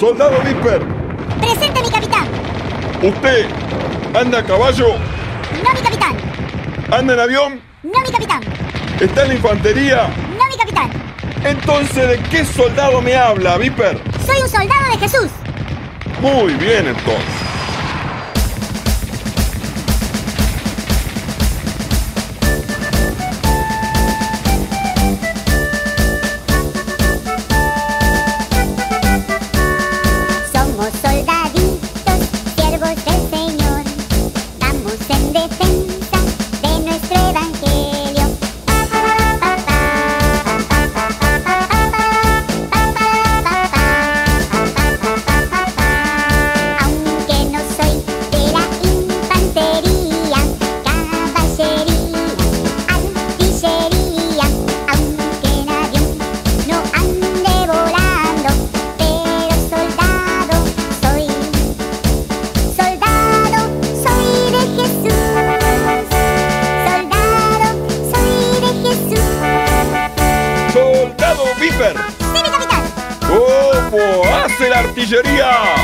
Soldado Viper. Presente, mi capitán. ¿Usted anda a caballo? No, mi capitán. ¿Anda en avión? No, mi capitán. ¿Está en la infantería? No, mi capitán. Entonces, ¿de qué soldado me habla, Viper? Soy un soldado de Jesús. Muy bien, entonces. Somos soldaditos, siervos del Señor. Vamos en defensa de nuestro evangelio. Aunque no soy de la infantería, caballería, artillería, aunque en avión no ande volando, pero soldado soy de Jesús. Soldado soy de Jesús. ¡Soldado Viper! ¡Sí, mi capitán! ¿Cómo hace la artillería?